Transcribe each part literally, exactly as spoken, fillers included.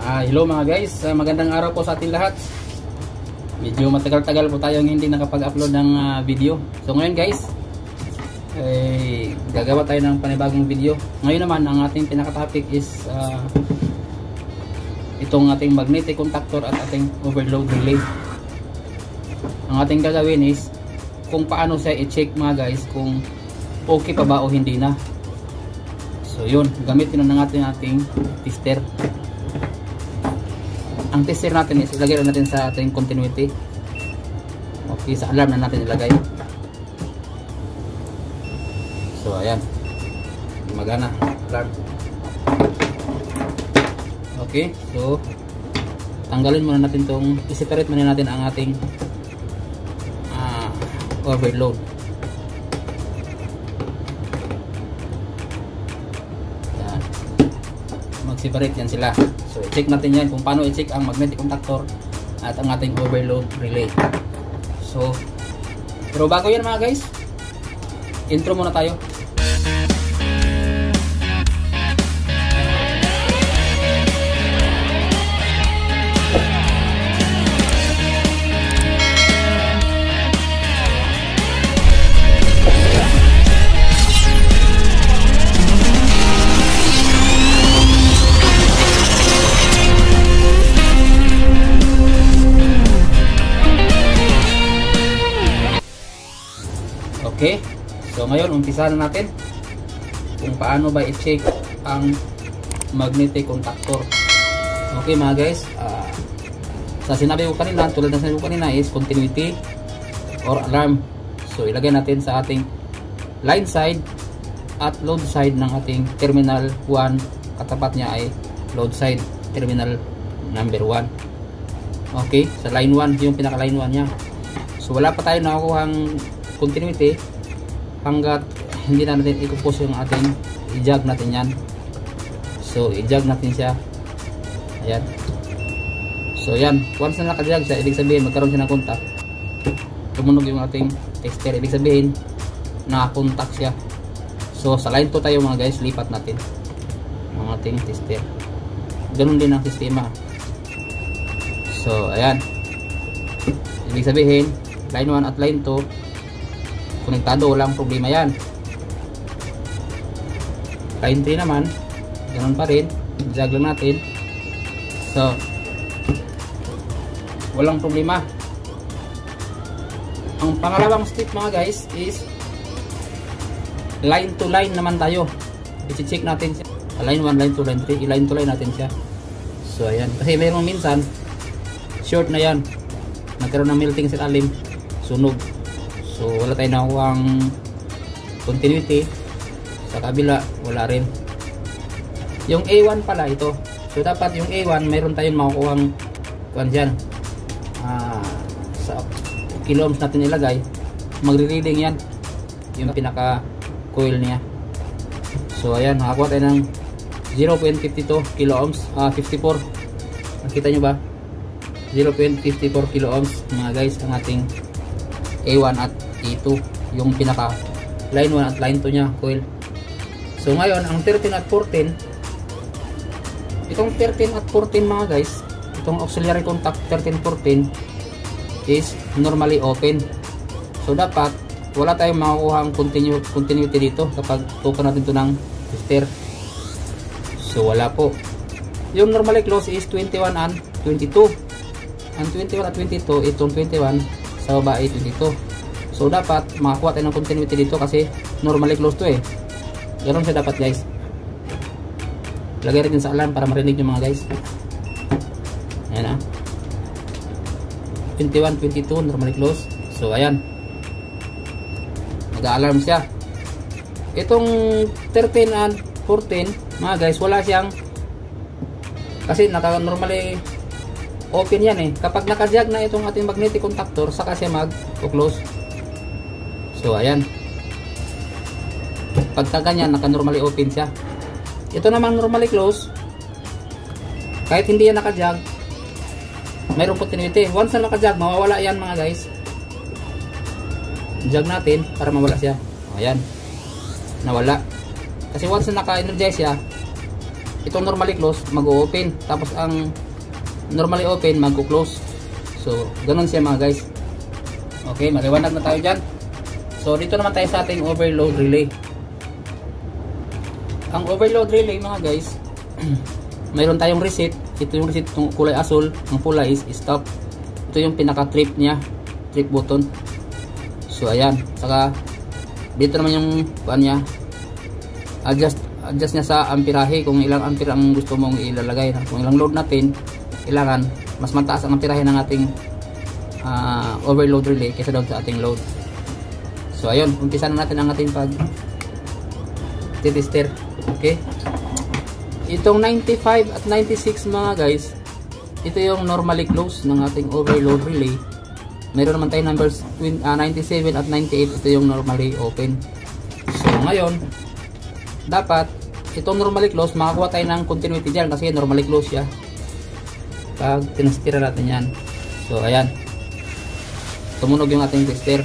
Ah, hello mga guys, uh, magandang araw po sa ating lahat. Medyo matagal-tagal po tayong hindi nakapag-upload ng uh, video. So ngayon guys, eh, gagawa tayo ng panibagong video. Ngayon naman ang ating pinaka-topic is uh, itong ating magnetic contactor at ating overload relay. Ang ating gagawin is kung paano siya i-check mga guys kung okay pa ba o hindi na. So yun, gamitin na natin ating tester. Ang tester natin is ilagay natin sa ating continuity. Okay, sa alarm na natin ilagay. So ayan, magana alarm. Okay, so tanggalin muna natin tong, i-separate muna natin ang ating uh, overload. Ayan, mag-separate yan sila. So i-check natin yan kung paano i-check ang magnetic contactor at ang ating overload relay. So pero bago yan mga guys, intro muna tayo. Okay, so ngayon umpisahan na natin kung paano ba i-check ang magnetic contactor. Okay mga guys, uh, sa sinabi ko kanina, tulad ng sinabi ko kanina is continuity or alarm. So ilagay natin sa ating line side at load side ng ating terminal one. Katapat niya ay load side, terminal number one. Okay, sa line one, yung pinaka line one niya. So wala pa tayo nakakuhang continuity hanggat hindi na natin i-compose yung ating i-jog natin yan. So i-jog natin siya. Ayan. So yan, once na naka-jog siya, ibig sabihin magkaroon siya ng contact, tumunog yung ating tester, ibig sabihin naka-contact siya. So sa line two tayo mga guys, lipat natin ang ating tester. Ganun din ang sistema. So ayan, ibig sabihin line one at line two konektado, walang problema yan. Line three naman, ganun pa rin, jog lang natin. So walang problema. Ang pangalawang step mga guys is line to line naman tayo. I-check natin siya. Line one, line two, line three, i-line to line natin siya. So ayan, kasi mayroong minsan short na yan, nagkaroon ng melting sa alim, sunog. So wala tayong nakuhang continuity. Sa kabila wala rin. Yung A one pala ito. So dapat yung A one mayroon tayong makukuhang kuan dyan, ah, sa kilo ohms natin ilagay, magre-reading yan yung pinaka coil niya. So ayan, nakakuha tayo ng zero point five two kilo ohms, ah, fifty-four. Nakita nyo ba? zero point five four kilo ohms mga guys ang ating A one at A two, yung pinaka line one at line two nya coil. So ngayon ang thirteen at fourteen, itong thirteen at fourteen mga guys, itong auxiliary contact thirteen fourteen is normally open. So dapat wala tayong makukuhang continue, continuity dito kapag tukan natin ito ng tester. So wala po. Yung normally close is twenty-one and twenty-two. Ang twenty-one at twenty-two, itong twenty-one sa baba ay twenty-two. So dapat makakuha tayo ng continuity dito kasi normally close to eh. Ganun siya dapat guys. Lagay rin sa alarm para marinig nyo mga guys. Ayan ah, twenty-one, twenty-two normally close. So ayan, nag-alarm siya. Itong thirteen and fourteen mga guys, wala siyang, kasi naka normally open yan eh. Kapag naka-jog na itong ating magnetic contactor, saka siya mag-close. So ayan, pagka ganyan naka normally open siya. Ito naman normally close, kahit hindi yan naka-jog, mayroong continuity. Once na naka-jog, mawawala yan mga guys. Jog natin para mawala siya. Ayan, nawala. Kasi once na naka-energize siya, itong normally close mag-open, tapos ang normally open mag-close. So ganun siya mga guys. Okay, maliwanag na tayo dyan. So dito naman tayo sa ating overload relay. Ang overload relay mga guys, mayroon tayong reset. Ito yung reset, itong kulay asul, ang pula is stop. Ito yung pinaka trip niya, trip button. So ayan, saka dito naman yung kuan niya, adjust adjust niya sa amperahe, kung ilang ampere ang gusto mong ilalagay. Kung ilang load natin, kailangan mas mataas ang amperahe ng ating uh, overload relay kaysa doon sa ating load. So ayun, umpisa na natin ang ating pag titester. Okay, itong ninety-five at ninety-six mga guys, ito yung normally close ng ating overload relay. Meron naman tayo numbers uh, ninety-seven at ninety-eight, ito yung normally open. So ngayon, dapat itong normally close, makakuha tayo ng continuity dyan kasi normally close siya pag tinestira natin yan. So ayan, tumunog yung ating tester.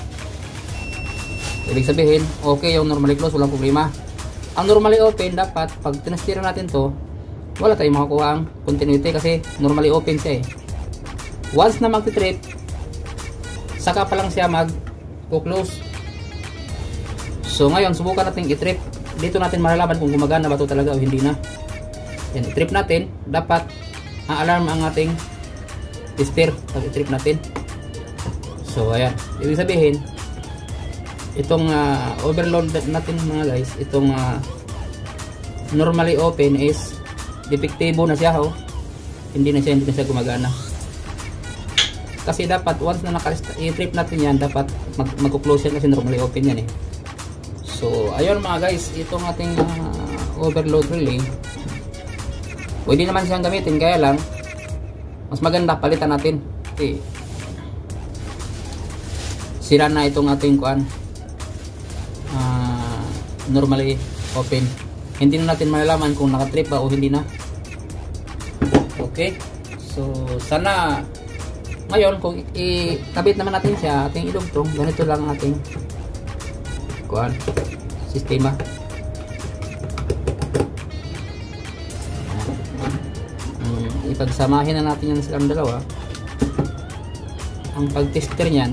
Ibig sabihin, okay yung normally close, walang problema. Ang normally open, dapat pag tinestira natin to, wala tayong makakuha ang continuity kasi normally open siya eh. Once na magti-trip, saka pa lang siya mag-close. So ngayon, subukan natin i-trip. Dito natin malalaman kung gumagana ba ito talaga o hindi na. Yan, i-trip natin. Dapat ang alarm ang ating tester pag i-trip natin. So ayan, ibig sabihin itong uh, overload natin mga guys, itong uh, normally open is defektibo na siya, oh. Hindi na siya, hindi na siya gumagana. Kasi dapat once na naka-trip natin yan, dapat mag-close yan kasi normally open yan eh. So ayun mga guys, itong ating uh, overload relay, pwede naman siyang gamitin, kaya lang mas maganda palitan natin. Okay, sira na itong ating kuan, uh, normally open. Hindi na natin malalaman kung nakatrip ba o hindi na. Okay, so sana ngayon kung ikabit naman natin siya, ating idugtong, ganito lang ang ating kuan sistema. Um, ipagsamahin na natin yan silang dalawa. Ang pag-tester niyan,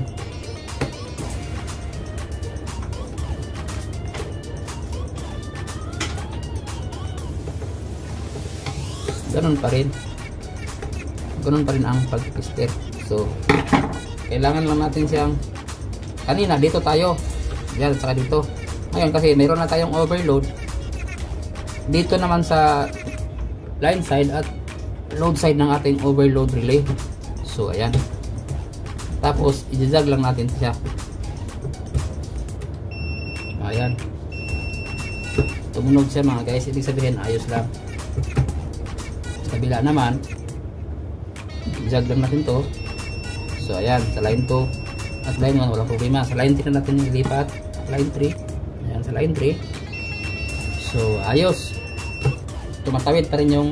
ganun pa rin ganun pa rin ang pag-tester. So kailangan lang natin siyang, kanina dito tayo yan, saka dito. Ngayon kasi mayroon na tayong overload dito naman sa line side at load side ng ating overload relay. So ayan, tapos i-jog lang natin siya. Ayan, tumunog siya mga guys, ibig sabihin ayos lang. Sa kabila naman, i-jog lang natin to. So ayan, sa line two at line one walang problema. Sa line three na natin ilipat, line three. Ayan, sa line three. So ayos, tumatawid pa rin yung,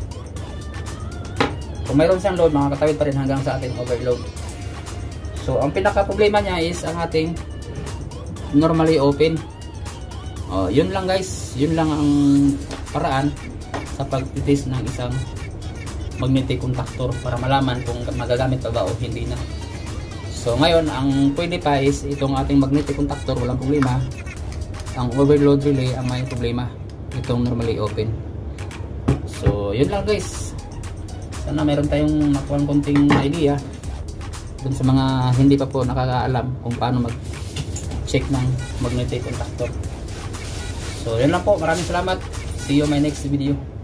kung mayroon siyang load, makakatawid pa rin hanggang sa ating overload. So ang pinaka problema niya is ang ating normally open. Oh, yun lang guys, yun lang ang paraan sa pag-test ng isang magnetic contactor para malaman kung magagamit pa ba o hindi na. So ngayon, ang pwede pa is itong ating magnetic contactor, walang problema. Ang overload relay ang may problema, itong normally open. So yun lang guys, sana meron tayong nakuha konting idea dun sa mga hindi pa po nakakaalam kung paano mag check ng magnetic contactor. So yun lang po, maraming salamat, see you my next video.